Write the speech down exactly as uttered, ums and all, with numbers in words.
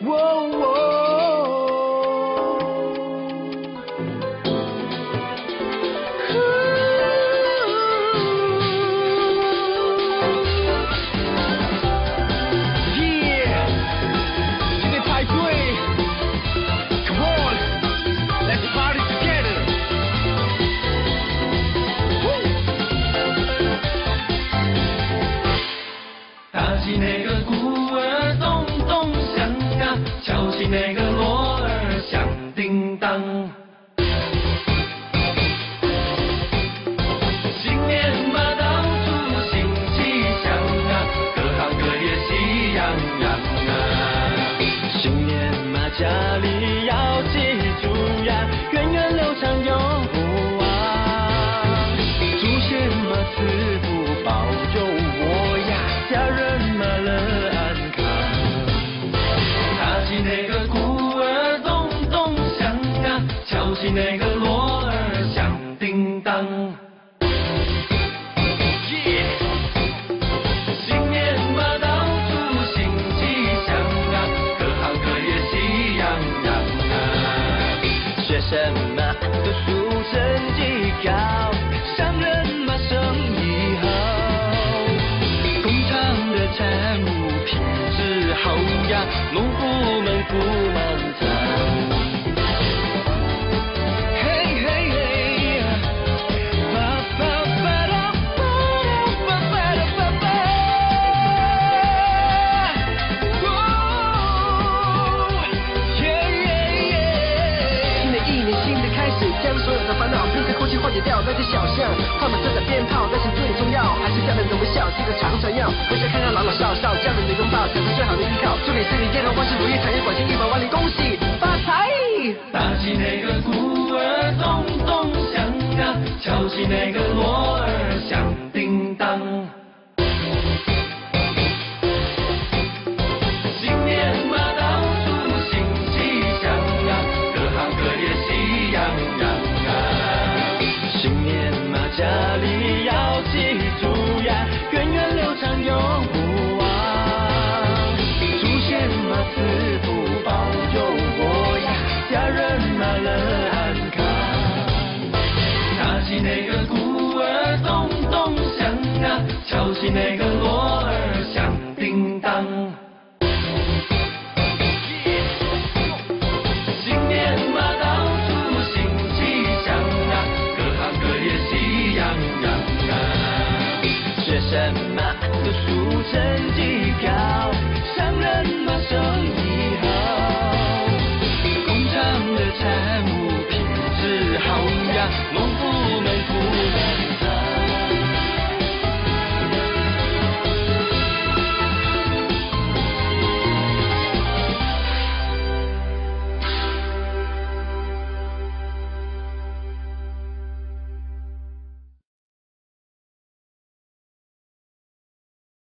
那个鼓儿咚咚响啊，敲起那个锣儿响叮当。新年嘛，到处新气象啊，各行各业喜洋洋啊。新年嘛，家里要记住呀，源远流长永不忘。祖先嘛，赐福保佑我呀，家人。敲起那个锣儿响叮当。Yeah! 新年嘛，到处新气象啊，各行各业喜洋洋啊。学生嘛，读书成绩高，商人嘛，生意好，工厂的产物品质好呀，农夫们福满仓。化解掉那些小象，他们射的鞭炮，但是最重要还是家人的微笑，记得常常要回家看看老老少少，家人的拥抱才是最好的依靠。祝你新年健康，万事如意，财源广进，一百万里，恭喜发财！打起那个鼓儿咚咚响啊，敲起那个锣儿响叮当。新年嘛，到处新气象啊，各行各业喜洋洋。新年嘛，家里要记住呀，源远流长永不忘。祖先嘛，赐福保佑我呀，家人嘛乐安康。打起那个鼓儿咚咚响啊，敲起那个锣儿响叮当。新年嘛，到处新气象啊，各行各业喜洋洋啊。学生嘛，读书成绩高，商人嘛，生意好，工厂的产物品质好呀，农夫